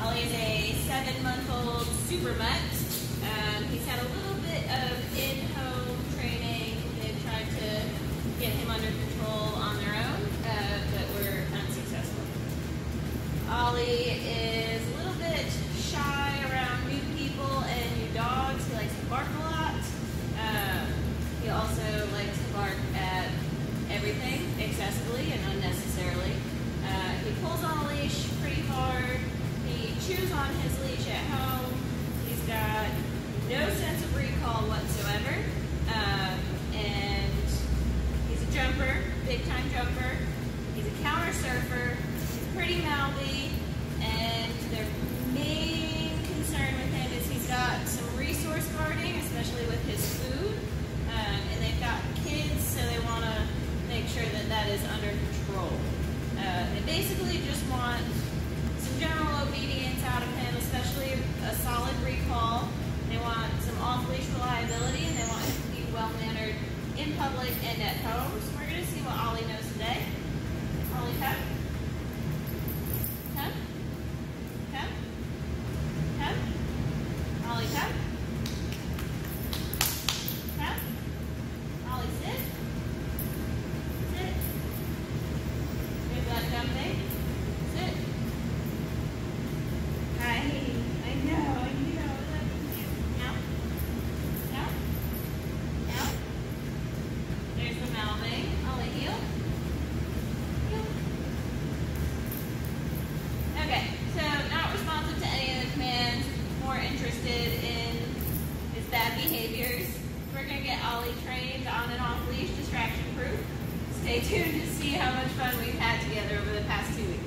Ollie is a 7-month-old super mutt. He's had a little bit of in-home training. They've tried to get him under control on their own, but we're unsuccessful. Ollie is a little bit shy around new people and new dogs. He likes to bark a lot. He also likes to bark at everything excessively and unnecessarily. He pulls on a leash pretty hard. He chews on his leash at home. He's got no sense of recall whatsoever. And he's a jumper, big time jumper. He's a counter surfer. He's pretty mouthy. And their main concern with him is he's got some resource guarding, especially with his food. And they've got kids, so they want to make sure that that is under control. They basically just want some general obedience out of him, especially a solid recall. They want some off-leash reliability, and they want him to be well-mannered in public and at home. So we're going to see what Ollie knows today. Ollie, come. Come. Come. Come. Ollie, come. Come. Ollie, sit. Sit. There's that jumping. Sit. I know. Now. Now. Now. There's the mouthing. Ollie, heel. Heel. Okay, so not responsive to any of the commands, more interested in his bad behaviors. We're going to get Ollie trained on and off leash, distraction proof. Stay tuned to see how much fun we've had together over the past 2 weeks.